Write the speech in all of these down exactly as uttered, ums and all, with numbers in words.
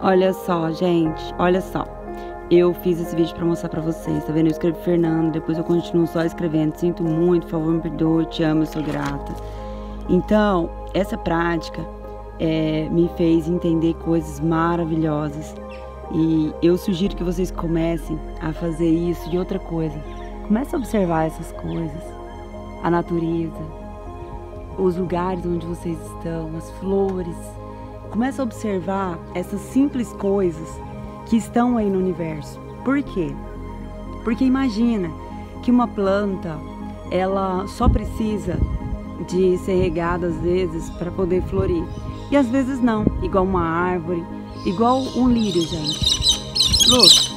Olha só, gente, olha só. Eu fiz esse vídeo pra mostrar pra vocês, tá vendo? Eu escrevi Fernando, depois eu continuo só escrevendo. Sinto muito, por favor, me perdoe, te amo, eu sou grata. Então, essa prática é, me fez entender coisas maravilhosas. E eu sugiro que vocês comecem a fazer isso. E outra coisa, comece a observar essas coisas. A natureza, os lugares onde vocês estão, as flores. Comece a observar essas simples coisas que estão aí no universo. Por quê? Porque imagina que uma planta, ela só precisa de ser regada às vezes para poder florir. E às vezes não, igual uma árvore, igual um lírio, gente. Luz.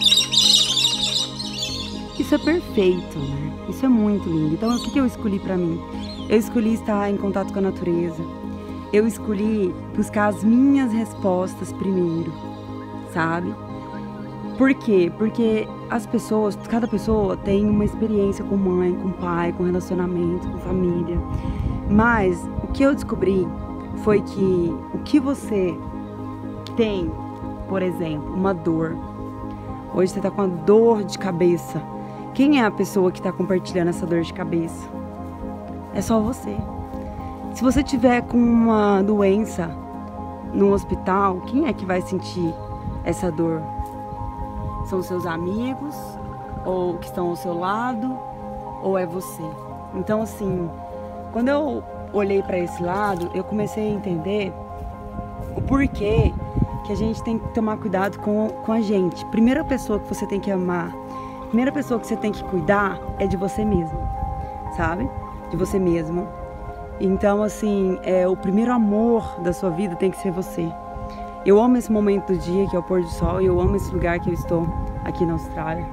Isso é perfeito, né? Isso é muito lindo. Então, o que eu escolhi para mim? Eu escolhi estar em contato com a natureza. Eu escolhi buscar as minhas respostas primeiro, sabe? Por quê? Porque as pessoas, cada pessoa tem uma experiência com mãe, com pai, com relacionamento, com família. Mas o que eu descobri foi que o que você tem, por exemplo, uma dor. Hoje você está com uma dor de cabeça. Quem é a pessoa que está compartilhando essa dor de cabeça? É só você. Se você tiver com uma doença no hospital, quem é que vai sentir essa dor? São seus amigos, ou que estão ao seu lado, ou é você? Então, assim, quando eu olhei para esse lado, eu comecei a entender o porquê que a gente tem que tomar cuidado com, com a gente. Primeira pessoa que você tem que amar, primeira pessoa que você tem que cuidar é de você mesmo, sabe? De você mesmo. Então, assim, é, o primeiro amor da sua vida tem que ser você. Eu amo esse momento do dia, que é o pôr do sol, e eu amo esse lugar que eu estou aqui na Austrália.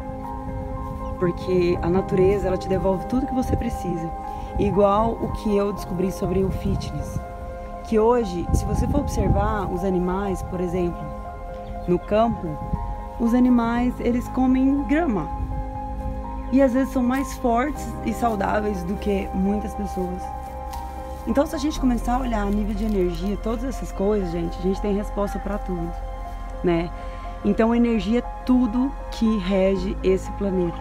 Porque a natureza, ela te devolve tudo que você precisa. Igual o que eu descobri sobre o fitness. Que hoje, se você for observar os animais, por exemplo, no campo, os animais, eles comem grama. E às vezes são mais fortes e saudáveis do que muitas pessoas. Então, se a gente começar a olhar a nível de energia, todas essas coisas, gente, a gente tem resposta para tudo, né? Então, a energia é tudo que rege esse planeta.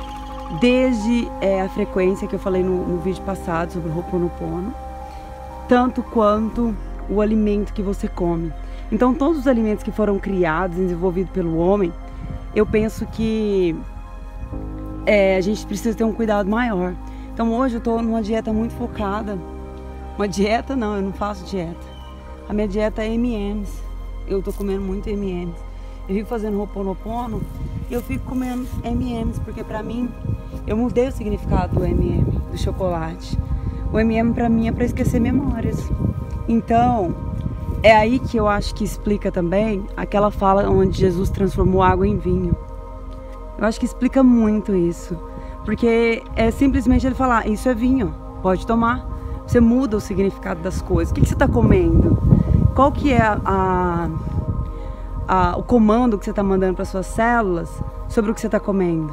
Desde é, a frequência que eu falei no, no vídeo passado sobre o Ho'oponopono, tanto quanto o alimento que você come. Então, todos os alimentos que foram criados, desenvolvidos pelo homem, eu penso que é, a gente precisa ter um cuidado maior. Então, hoje eu estou numa dieta muito focada. Uma dieta não, eu não faço dieta. A minha dieta é M e M's. Eu tô comendo muito M e M's. Eu fico fazendo Ho'oponopono e eu fico comendo M e M's, porque pra mim, eu mudei o significado do M e M, do chocolate. O M e M pra mim é pra esquecer memórias. Então, é aí que eu acho que explica também aquela fala onde Jesus transformou água em vinho. Eu acho que explica muito isso. Porque é simplesmente ele falar, isso é vinho, pode tomar. Você muda o significado das coisas. O que, que você está comendo? Qual que é a, a, a, o comando que você está mandando para suas células sobre o que você está comendo?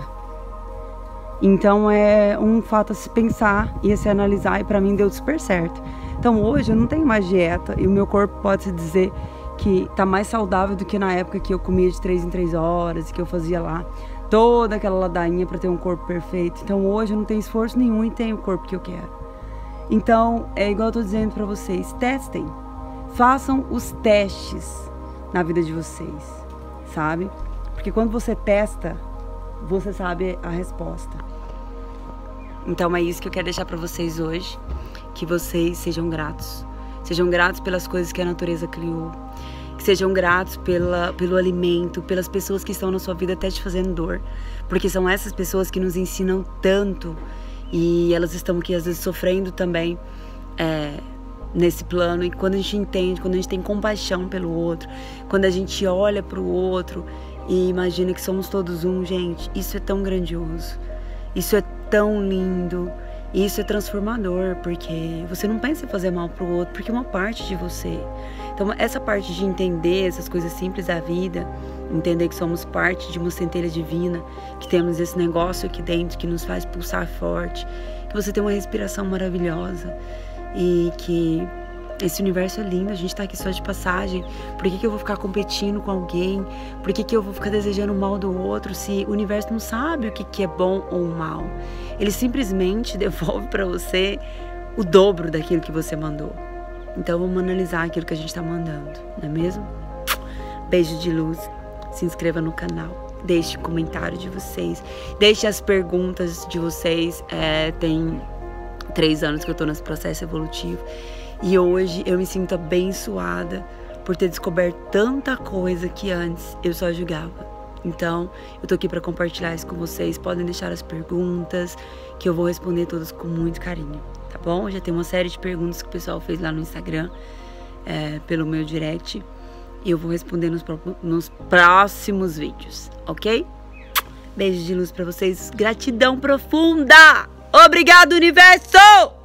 Então é um fato a se pensar e a se analisar, e para mim deu super certo. Então hoje eu não tenho mais dieta e o meu corpo pode se dizer que está mais saudável do que na época que eu comia de três em três horas e que eu fazia lá toda aquela ladainha para ter um corpo perfeito. Então hoje eu não tenho esforço nenhum e tenho o corpo que eu quero. Então, é igual eu tô dizendo para vocês, testem, façam os testes na vida de vocês, sabe? Porque quando você testa, você sabe a resposta. Então é isso que eu quero deixar para vocês hoje, que vocês sejam gratos. Sejam gratos pelas coisas que a natureza criou, que sejam gratos pela, pelo alimento, pelas pessoas que estão na sua vida até te fazendo dor, porque são essas pessoas que nos ensinam tanto. E elas estão aqui às vezes sofrendo também é, nesse plano. E quando a gente entende, quando a gente tem compaixão pelo outro, quando a gente olha para o outro e imagina que somos todos um, gente, isso é tão grandioso, isso é tão lindo, isso é transformador, porque você não pensa em fazer mal para o outro, porque é uma parte de você. Então essa parte de entender essas coisas simples da vida, entender que somos parte de uma centelha divina, que temos esse negócio aqui dentro que nos faz pulsar forte, que você tem uma respiração maravilhosa e que Esse universo é lindo, a gente tá aqui só de passagem. Por que que eu vou ficar competindo com alguém? Por que que eu vou ficar desejando o mal do outro se o universo não sabe o que que é bom ou mal? Ele simplesmente devolve pra você o dobro daquilo que você mandou. Então vamos analisar aquilo que a gente tá mandando, não é mesmo? Beijo de luz, se inscreva no canal, deixe comentário de vocês, deixe as perguntas de vocês. É, tem três anos que eu tô nesse processo evolutivo. E hoje eu me sinto abençoada por ter descoberto tanta coisa que antes eu só julgava. Então, eu tô aqui para compartilhar isso com vocês. Podem deixar as perguntas, que eu vou responder todas com muito carinho, tá bom? Já tem uma série de perguntas que o pessoal fez lá no Instagram, é, pelo meu direct. E eu vou responder nos, nos próximos vídeos, ok? Beijo de luz para vocês. Gratidão profunda! Obrigado, universo!